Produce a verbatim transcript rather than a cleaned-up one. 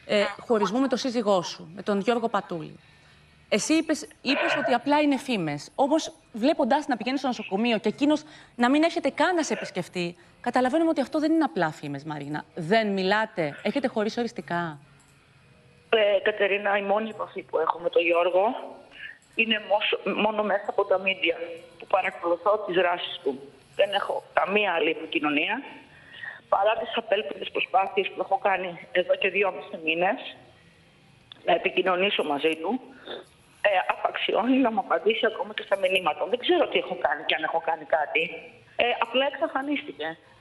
ε, χωρισμού με τον σύζυγό σου, με τον Γιώργο Πατούλη. Εσύ είπες, είπες ότι απλά είναι φήμες. Όμως, βλέποντάς να πηγαίνεις στο νοσοκομείο και εκείνος να μην έρχεται καν να σε επισκεφτεί, καταλαβαίνουμε ότι αυτό δεν είναι απλά φήμες, Μαρίνα. Δεν μιλάτε, έχετε χωρίσει οριστικά. Ε, Κατερίνα, η μόνη επαφή που έχω με τον Γιώργο είναι μόνο μέσα από τα μίντια που παρακολουθώ τις δράσεις του. Δεν έχω καμία άλλη επικοινωνία. Παρά τις απέλπιδες προσπάθειες που έχω κάνει εδώ και δυόμισι μήνες να επικοινωνήσω μαζί του, ε, απαξιώνει να μου απαντήσει ακόμα και στα μηνύματα. Δεν ξέρω τι έχω κάνει και αν έχω κάνει κάτι. Ε, απλά εξαφανίστηκε.